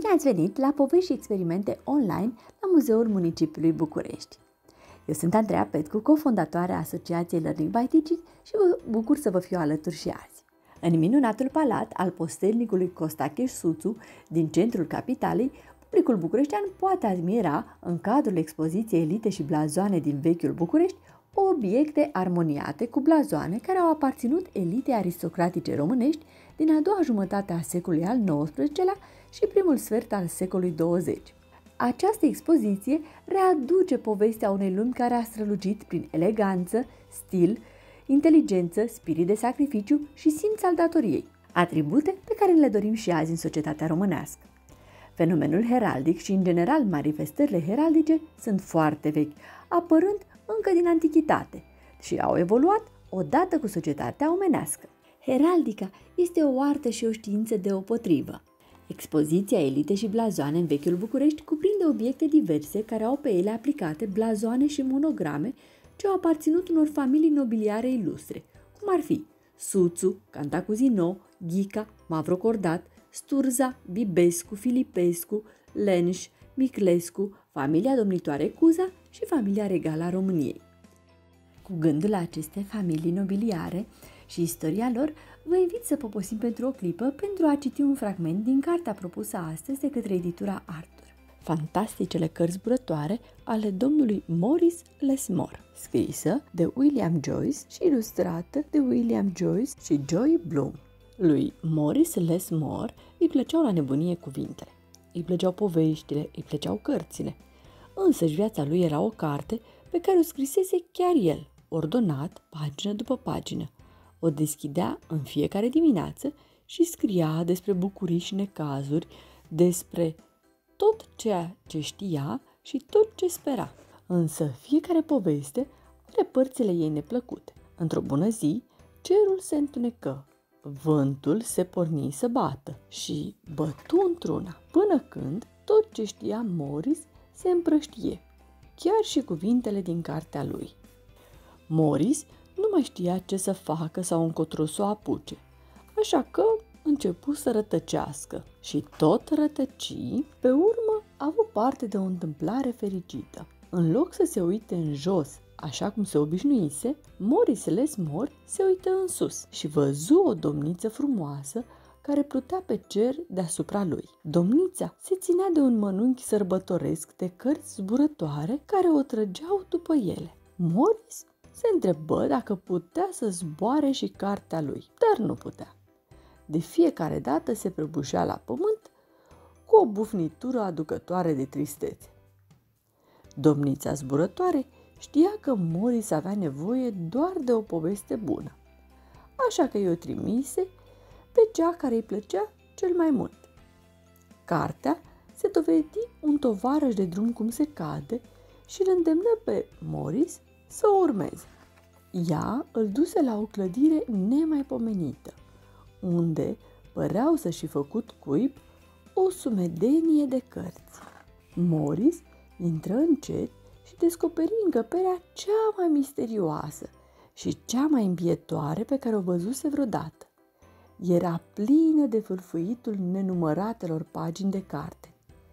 Bine ați venit la Povești și Experimente Online la Muzeul Municipiului București. Eu sunt Andreea Petcu, cofondatoarea Asociației Learning by Teaching și vă bucur să vă fiu alături și azi. În minunatul palat al postelnicului Costache Suțu din centrul capitalei, publicul bucureștean poate admira, în cadrul expoziției Elite și blazoane din vechiul București, obiecte armoniate cu blazoane care au aparținut elitei aristocratice românești din a doua jumătate a secolului al XIX-lea și primul sfert al secolului 20. Această expoziție readuce povestea unei lumi care a strălucit prin eleganță, stil, inteligență, spirit de sacrificiu și simț al datoriei, atribute pe care le dorim și azi în societatea românească. Fenomenul heraldic și, în general, manifestările heraldice sunt foarte vechi, apărând încă din antichitate și au evoluat odată cu societatea omenească. Heraldica este o artă și o știință deopotrivă. Expoziția Elite și blazoane în vechiul București cuprinde obiecte diverse care au pe ele aplicate blazoane și monograme ce au aparținut unor familii nobiliare ilustre, cum ar fi Suțu, Cantacuzino, Ghica, Mavrocordat, Sturza, Bibescu, Filipescu, Lenș, Miclescu, familia domnitoare Cuza și familia regală a României. Cu gândul la aceste familii nobiliare și istoria lor, vă invit să poposim pentru o clipă pentru a citi un fragment din cartea propusă astăzi de către editura Arthur. Fantasticele cărți zburătoare ale domnului Maurice Lesmore, scrisă de William Joyce și ilustrată de William Joyce și Joy Bloom. Lui Maurice Lesmore îi plăceau la nebunie cuvintele, îi plăceau poveștile, îi plăceau cărțile. Însăși viața lui era o carte pe care o scrisese chiar el, ordonat, pagină după pagină. O deschidea în fiecare dimineață și scria despre bucurii și necazuri, despre tot ceea ce știa și tot ce spera. Însă fiecare poveste are părțile ei neplăcute. Într-o bună zi, cerul se întunecă, vântul se porni să bată și bătu într-una, până când tot ce știa Maurice se împrăștie, chiar și cuvintele din cartea lui. Maurice nu mai știa ce să facă sau încotro să o apuce, așa că începu să rătăcească și tot rătăci. Pe urmă a avut parte de o întâmplare fericită. În loc să se uite în jos, așa cum se obișnuise, Maurice Lesmore se uită în sus și văzu o domniță frumoasă care plutea pe cer deasupra lui. Domnița se ținea de un mănunchi sărbătoresc de cărți zburătoare care o trăgeau după ele. Maurice se întrebă dacă putea să zboare și cartea lui, dar nu putea. De fiecare dată se prăbușea la pământ cu o bufnitură aducătoare de tristețe. Domnița zburătoare știa că Maurice avea nevoie doar de o poveste bună, așa că i-o trimise pe cea care îi plăcea cel mai mult. Cartea se dovedi un tovarăș de drum cum se cade și îl îndemnă pe Maurice să o urmeze. Ea îl duse la o clădire nemaipomenită, unde păreau să-și fi făcut cuib o sumedenie de cărți. Maurice intră încet și descoperi încăperea cea mai misterioasă și cea mai îmbietoare pe care o văzuse vreodată. Era plină de fârfâitul nenumăratelor pagini de carte,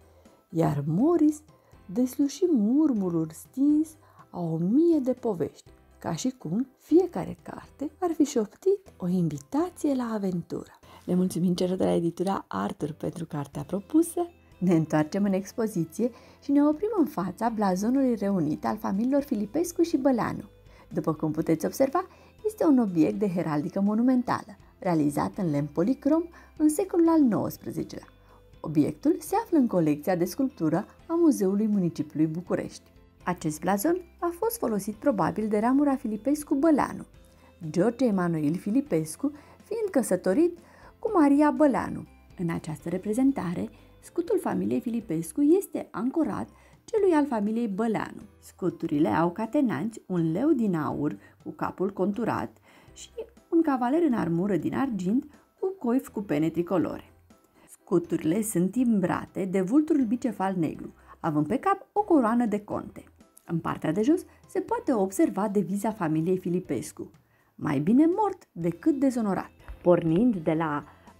iar Maurice desluși murmurul stins a 1000 de povești, ca și cum fiecare carte ar fi șoptit o invitație la aventură. Le mulțumim celor de la editura Arthur pentru cartea propusă. Ne întoarcem în expoziție și ne oprim în fața blazonului reunit al familiilor Filipescu și Băleanu. După cum puteți observa, este un obiect de heraldică monumentală, realizat în lemn policrom în secolul al XIX-lea. Obiectul se află în colecția de sculptură a Muzeului Municipiului București. Acest blazon a fost folosit probabil de ramura Filipescu Băleanu, George Emanuel Filipescu fiind căsătorit cu Maria Băleanu. În această reprezentare, scutul familiei Filipescu este ancorat celui al familiei Băleanu. Scuturile au catenanți un leu din aur cu capul conturat și un cavaler în armură din argint cu coif cu pene tricolore. Scuturile sunt timbrate de vulturul bicefal negru, având pe cap o coroană de conte. În partea de jos se poate observa deviza familiei Filipescu, mai bine mort decât dezonorat. Pornind de la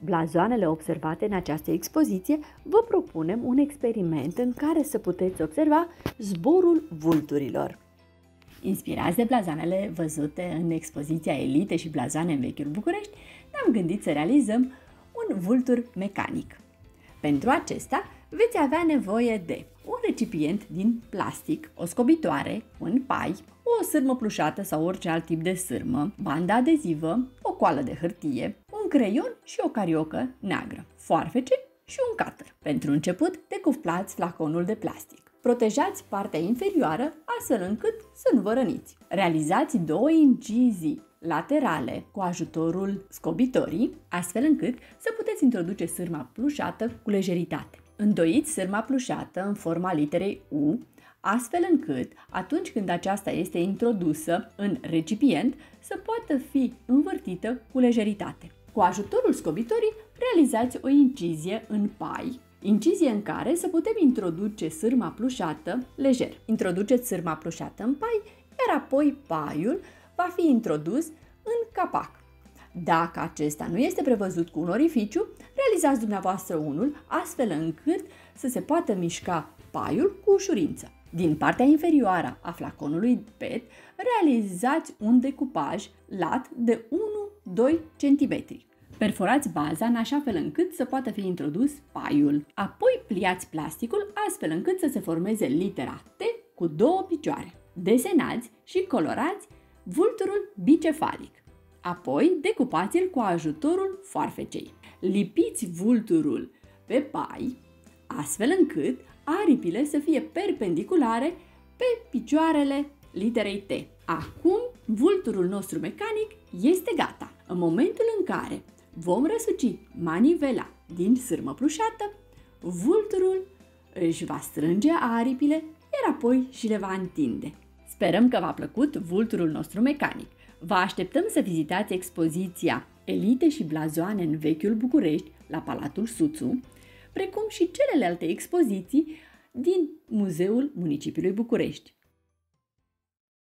blazoanele observate în această expoziție, vă propunem un experiment în care să puteți observa zborul vulturilor. Inspirați de blazoanele văzute în expoziția Elite și blazoane în vechiul București, ne-am gândit să realizăm un vultur mecanic. Pentru acesta veți avea nevoie de un recipient din plastic, o scobitoare, un pai, o sârmă plușată sau orice alt tip de sârmă, bandă adezivă, o coală de hârtie, un creion și o cariocă neagră, foarfece și un cutter. Pentru început, decuplați flaconul de plastic. Protejați partea inferioară astfel încât să nu vă răniți. Realizați 2 incizii laterale cu ajutorul scobitorii, astfel încât să puteți introduce sârma plușată cu lejeritate. Îndoiți sârma plușată în forma literei U, astfel încât, atunci când aceasta este introdusă în recipient, să poată fi învârtită cu lejeritate. Cu ajutorul scobitorii, realizați o incizie în pai, incizie în care să putem introduce sârma plușată lejer. Introduceți sârma plușată în pai, iar apoi paiul va fi introdus în capac. Dacă acesta nu este prevăzut cu un orificiu, realizați dumneavoastră unul, astfel încât să se poată mișca paiul cu ușurință. Din partea inferioară a flaconului PET, realizați un decupaj lat de 1-2 cm. Perforați baza în așa fel încât să poată fi introdus paiul. Apoi pliați plasticul astfel încât să se formeze litera T cu 2 picioare. Desenați și colorați vulturul bicefalic. Apoi decupați-l cu ajutorul foarfecei. Lipiți vulturul pe pai astfel încât aripile să fie perpendiculare pe picioarele literei T. Acum vulturul nostru mecanic este gata. În momentul în care vom răsuci manivela din sârmă plușată, vulturul își va strânge aripile, iar apoi și le va întinde. Sperăm că v-a plăcut vulturul nostru mecanic. Vă așteptăm să vizitați expoziția Elite și blazoane în vechiul București la Palatul Suțu, precum și celelalte expoziții din Muzeul Municipiului București.